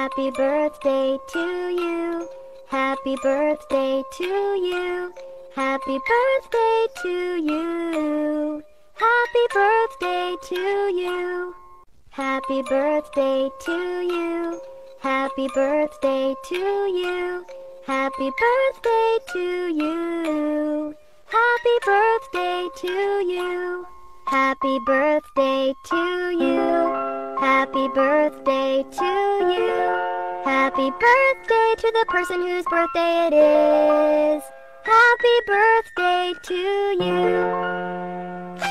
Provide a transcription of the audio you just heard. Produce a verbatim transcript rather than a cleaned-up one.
Happy birthday to you. Happy birthday to you. Happy birthday to you. Happy birthday to you. Happy birthday to you. Happy birthday to you. Happy birthday to you. Happy birthday to you. Happy birthday to you. Happy birthday to you. Happy birthday to the person whose birthday it is. Happy birthday to you.